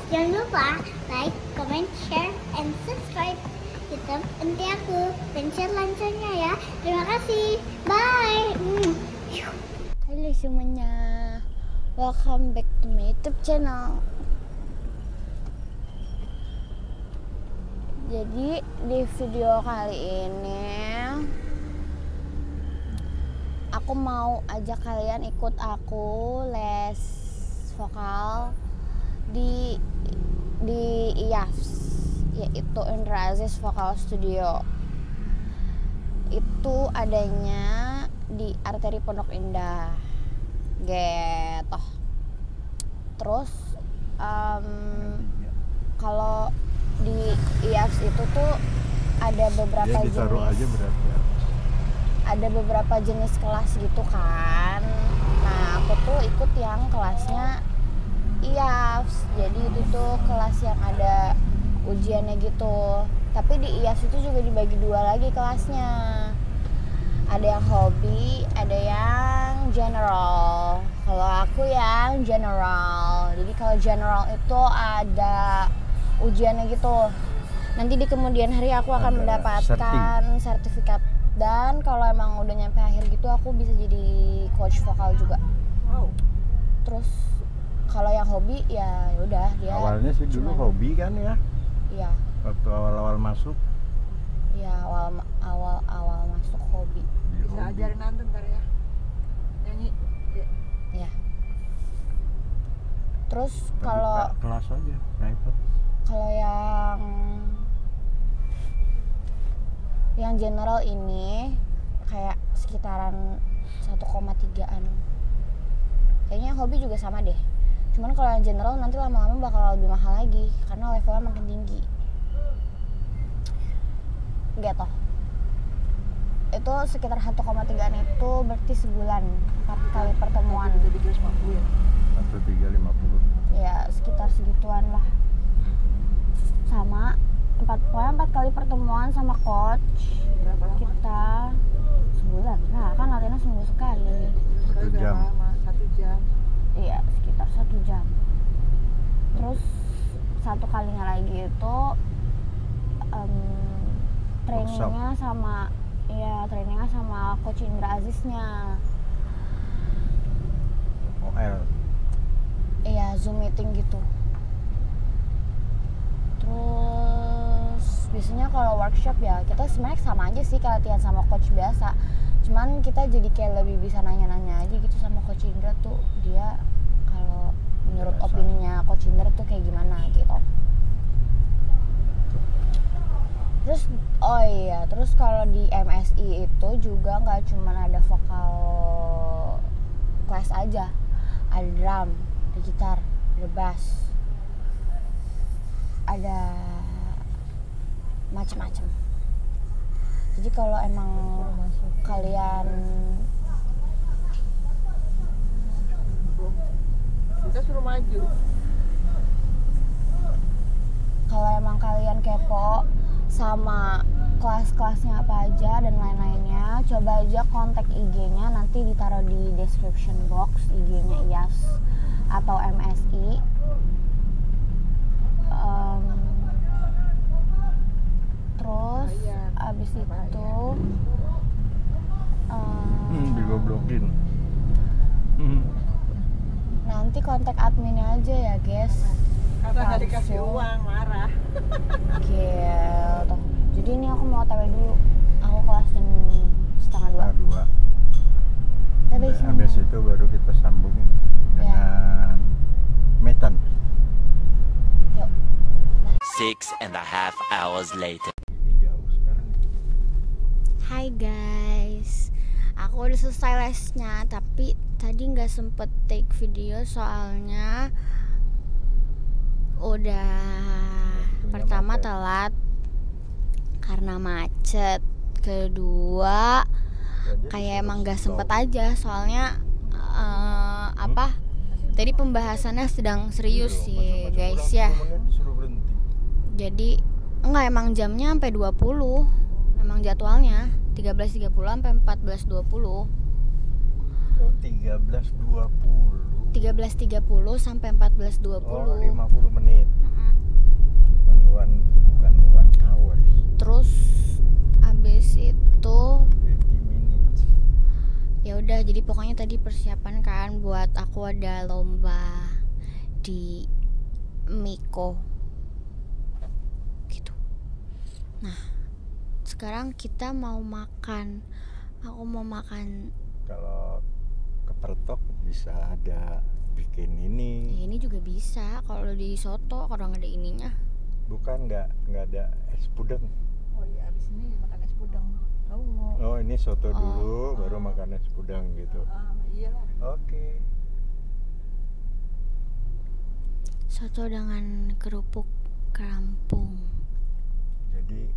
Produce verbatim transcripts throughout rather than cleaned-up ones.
Jangan lupa like, comment, share, and subscribe YouTube enti aku. Pencet loncengnya ya. Terima kasih. Bye. Halo semuanya, welcome back to my YouTube channel. Jadi di video kali ini aku mau ajak kalian ikut aku les vokal di di I A F S, yaitu Indra Aziz Vokal Studio. Itu adanya di Arteri Pondok Indah gitu. Terus um, kalau di I A F S itu tuh ada beberapa ya, ditaruh jenis aja berarti ya. Ada beberapa jenis kelas gitu kan. Nah aku tuh ikut yang kelasnya I A F S, jadi itu tuh kelas yang ada ujiannya gitu. Tapi di I A F S itu juga dibagi dua lagi kelasnya. Ada yang hobi, ada yang general. Kalau aku yang general. Jadi kalau general itu ada ujiannya gitu. Nanti di kemudian hari aku akan ada mendapatkan setting. sertifikat. Dan kalau emang udah nyampe akhir gitu aku bisa jadi coach vokal juga. Wow. Terus kalau yang hobi ya udah dia. Awalnya sih dulu cuman, hobi kan ya. Iya. Waktu awal-awal masuk. Iya awal awal awal masuk hobi. Bisa hobi. ajarin nanti ntar ya nyanyi. Iya. Terus Tapi kalau ke- kelas aja private. kalau yang yang general ini kayak sekitaran satu koma tigaan. Kayaknya yang hobi juga sama deh. Cuman kalau yang general nanti lama-lama bakal lebih mahal lagi karena levelnya makin tinggi. Gitu. Itu sekitar satu koma tigaan itu berarti sebulan empat kali pertemuan. Jadi tiga ratus lima puluh ya. Satu tiga lima puluh. Ya sekitar segituan lah. Sama empat pokoknya empat kali pertemuan sama coach. Berapa lama? Kita sebulan. Nah kan latihannya seminggu sekali. Sekali Satu berapa jam. lama? Satu jam. Iya sekitar satu jam. Terus satu kalinya lagi itu um, trainingnya sama ya trainingnya sama coach Indra Aziznya. O L. Iya Zoom meeting gitu. Terus biasanya kalau workshop ya kita sebenarnya sama aja sih kayak latihan sama coach biasa. Cuman kita jadi kayak lebih bisa nanya-nanya aja gitu sama coach Indra tuh dia kalau menurut Biasa. opininya coach Indra tuh kayak gimana gitu. Terus oh iya terus kalau di M S I itu juga nggak cuman ada vokal kelas aja, ada drum, ada gitar, ada bass, ada macem-macem. Jadi kalau emang kalian Belum. Kita suruh maju. kalau emang kalian kepo sama kelas-kelasnya apa aja dan lain-lainnya, coba aja kontak I G-nya, nanti ditaruh di description box I G-nya I A F S atau M S I. Um, terus Bayar. abis Bayar. itu um, Hmm, digoblokin. Hmm. nanti kontak adminnya aja ya guys. Karena nggak dikasih Langsung. uang marah. Gitu. Jadi ini aku mau O T W dulu. Aku kelas jam setengah dua. Setengah dua. Habis Habis itu baru kita sambung Ya. dengan Metan. Yuk. Six and a half hours later. Ini jauh sekarang. Hai guys. Aku udah selesai lesnya, tapi tadi nggak sempet take video soalnya udah pertama macet. telat karena macet, kedua kayak emang nggak sempet aja soalnya eh, apa tadi pembahasannya sedang serius sih guys ya. Jadi enggak emang jamnya sampai dua puluh. Emang jadwalnya tiga belas tiga puluh sampai empat belas dua puluh. Oh, tiga belas dua puluh. tiga belas tiga puluh sampai empat belas dua Oh, puluh. lima puluh menit. Mm-mm. Bukan one, bukan one hours. Terus abis itu fifty minutes. ya udah, jadi pokoknya tadi persiapan kan buat aku ada lomba di Miko gitu. Nah, sekarang kita mau makan. Aku mau makan. Kalau kepertok bisa ada bikin ini. Ya, ini juga bisa kalau di soto, kalau nggak ada ininya. Bukan, nggak nggak ada es pudeng. Oh iya, abis ini makan es pudeng. Kamu mau? Oh, ini soto Oh, dulu, baru oh. makan es pudeng gitu. Ah, iyalah. Oke. Soto dengan kerupuk kerampung. Jadi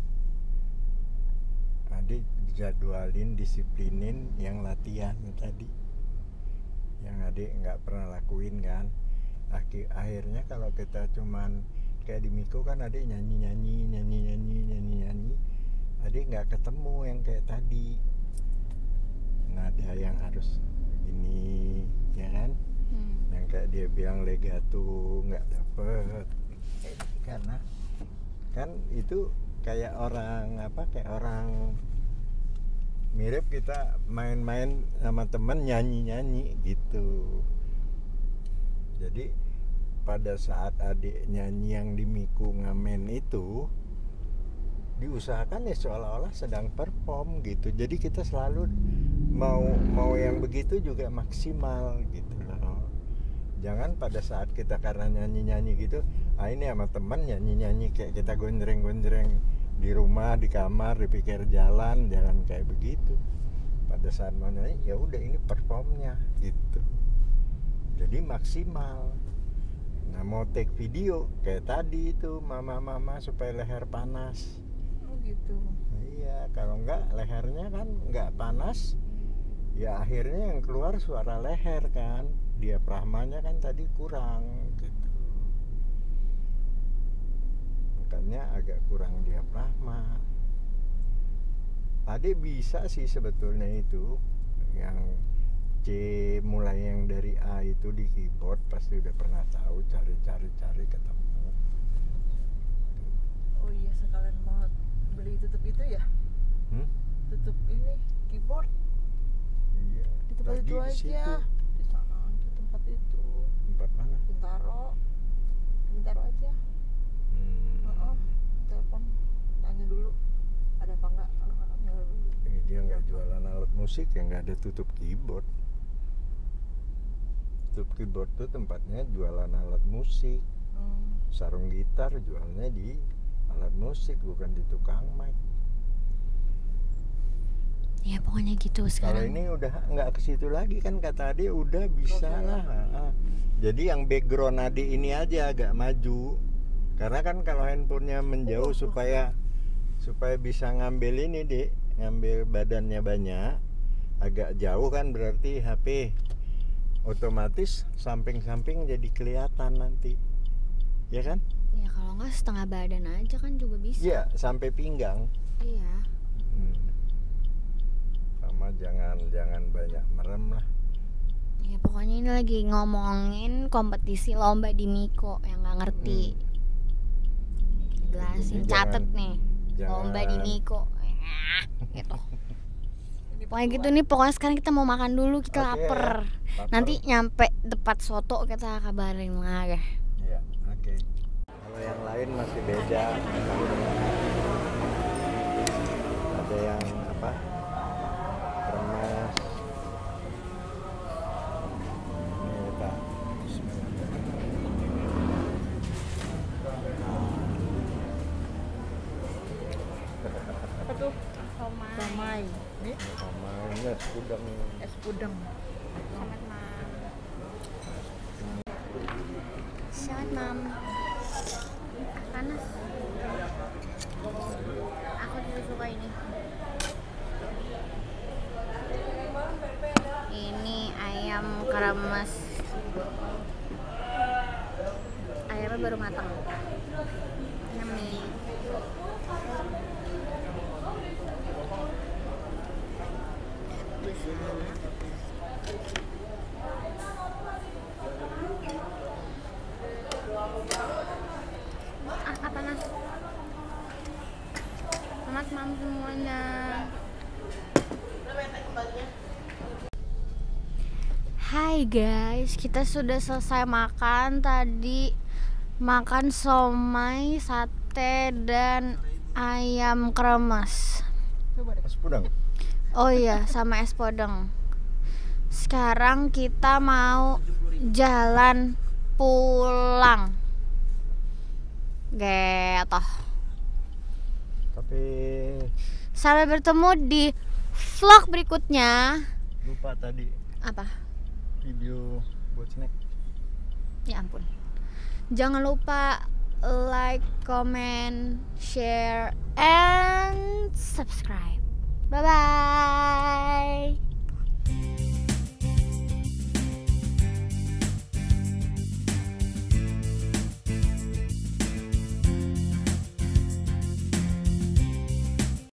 adik jadwalin, disiplinin yang latihan tadi, yang adik nggak pernah lakuin kan. Akhir akhirnya kalau kita cuman kayak di Miko kan adik nyanyi nyanyi nyanyi nyanyi nyanyi nyanyi, adik nggak ketemu yang kayak tadi, nada yang harus begini ya kan, Hmm. yang kayak dia bilang legato nggak dapet. Karena kan itu kayak orang apa, kayak orang mirip kita main-main sama temen nyanyi-nyanyi gitu. Jadi pada saat adik nyanyi yang di Miku ngamen itu diusahakan ya seolah-olah sedang perform gitu. Jadi kita selalu mau mau yang begitu juga maksimal gitu loh. Jangan pada saat kita karena nyanyi-nyanyi gitu, ah ini sama temen nyanyi-nyanyi kayak kita gondreng-gondreng di rumah, di kamar, di pinggir jalan, jangan kayak begitu. Pada saat mau nyanyi ya udah ini performnya gitu. Jadi maksimal. Nah, mau take video kayak tadi itu mama-mama supaya leher panas. Oh gitu. Nah, iya, kalau enggak lehernya kan enggak panas, ya akhirnya yang keluar suara leher kan. Diafragmanya kan tadi kurang gitu. Makanya agak kurang diafragma. Adik bisa sih sebetulnya itu yang C mulai yang dari A itu di keyboard pasti udah pernah tahu, cari-cari-cari ketemu. Oh iya, sekalian mau beli tutup itu ya? Hmm? Tutup ini keyboard Iya. di tempat Tadi itu di aja. situ. Di sana aja tempat itu. Tempat mana? Bintaro. Bintaro aja. Hmm. Heeh. Telepon tanya dulu ada apa enggak, kalau enggak tinggal dulu. Eh, dia nggak jualan alat musik ya, nggak ada tutup keyboard. Tutup keyboard tuh tempatnya jualan alat musik. Hmm. Sarung gitar jualnya di alat musik, bukan di tukang mic. Ya pokoknya gitu Kalau sekarang. ini udah nggak ke situ lagi kan, kata Ade udah bisa Oke. lah. Ah. Jadi yang background Ade ini aja agak maju. Karena kan kalau handphonenya menjauh supaya supaya bisa ngambil ini Dek, ngambil badannya banyak, agak jauh kan berarti H P otomatis samping-samping jadi kelihatan nanti. Ya kan? Ya kalau nggak setengah badan aja kan juga bisa. Iya, sampai pinggang. Iya. Hmm. Sama jangan jangan banyak merem lah. Ya pokoknya ini lagi ngomongin kompetisi lomba di Miko yang nggak ngerti. Jelasin, Jadi catet jangan- nih. jangan- Lomba di Miko. Ya, gitu. Ini Pokoknya berdua. gitu nih, pokoknya sekarang kita mau makan dulu, kita Oke, lapar. ya. Lapar. Nanti nyampe depan soto kita kabarin lah ya. Iya, oke. Kalau yang lain masih beda. Ada yang apa? Remas. Ini kita. Apa tuh? Somai. Ini Sama ini es pudeng. es pudeng. Selamat mam. Selamat mam. Panas. Aku juga suka ini. Ini ayam kremes. Ayamnya baru matang. Yummy. mam semuanya. Hai guys, kita sudah selesai makan tadi. Makan somai, sate, dan ayam kremes. Es pudang. Oh iya, sama es podeng. Sekarang kita mau jalan pulang. Gitu. Tapi Sampai bertemu di vlog berikutnya. lupa tadi Apa? video buat snack. Ya ampun. Jangan lupa like, comment, share, and subscribe. Bye bye.